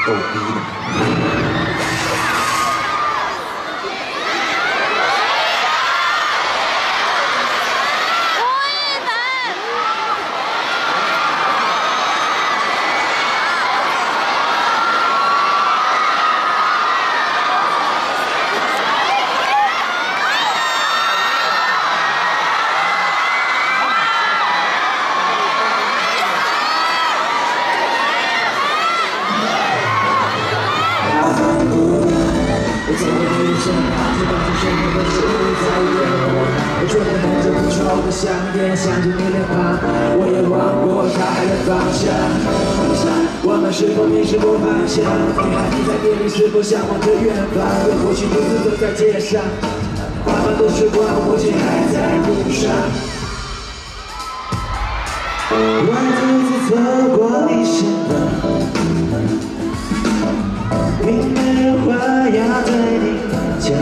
逗逼呢。 我走过的人生，却当作生活的事物在淹没。我追着梦着不朽的香烟，想着你脸庞，我也望过大海的方向。我们是否迷失过方向？女孩你在夜里是否向往着远方？又或许独自走在街上，缓慢的时光，我竟还在路上。我独自走过你身旁。并没有话要对你讲，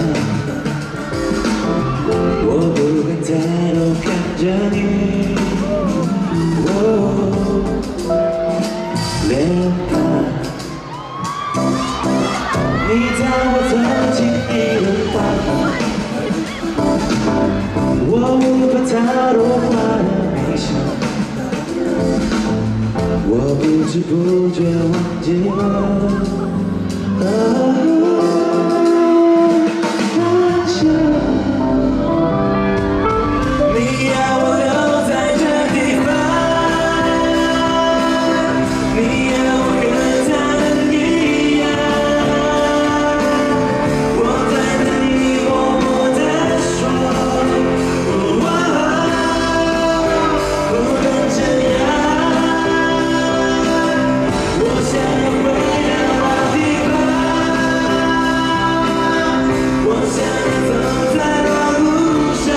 我不敢抬头看着你，脸庞。你在我走进你的怀抱，我无法逃脱花的迷香，我不知不觉忘记了。你要我留在这地方，你要我跟他们一样，我在等你默默地说，不能这样，我想要回到老地方。我想要走在老路上，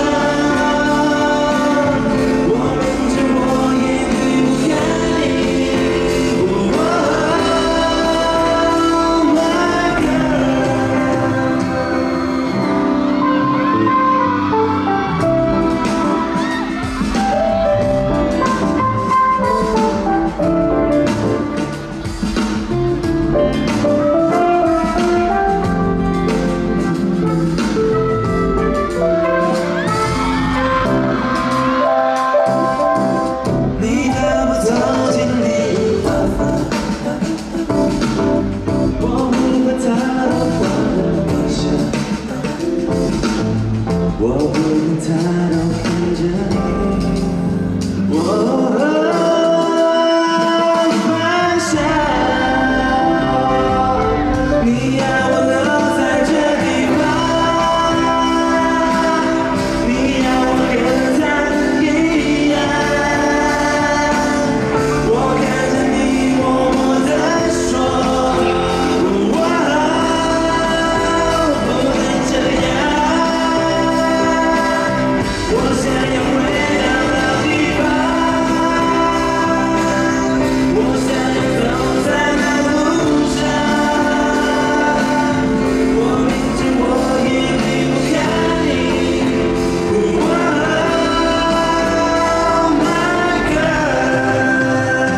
我明知我也离不开你。Oh my girl， 你带我走进你的花房，我无法逃脱花的迷香，我不能抬头看着你，方向。你要我留在这地方，你要我跟他们一样。我看着你默默地说，不能这样，我想要回到老地方，我想要走在那路上，我明知我也离不开你。Oh my girl。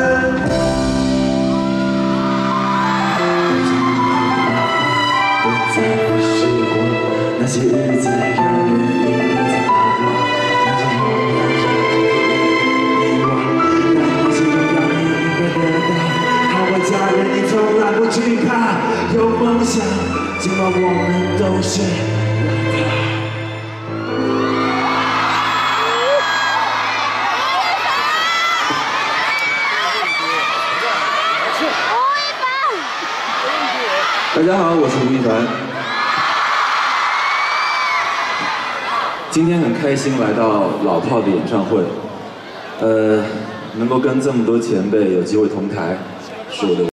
不再时光，那些日子遥远你的才华，那些梦遗忘，但我只要你会得到，捍卫家人你从来不惧怕，有梦想，尽管我们都是老大。 大家好，我是吴亦凡。今天很开心来到老炮的演唱会，能够跟这么多前辈有机会同台，是我的。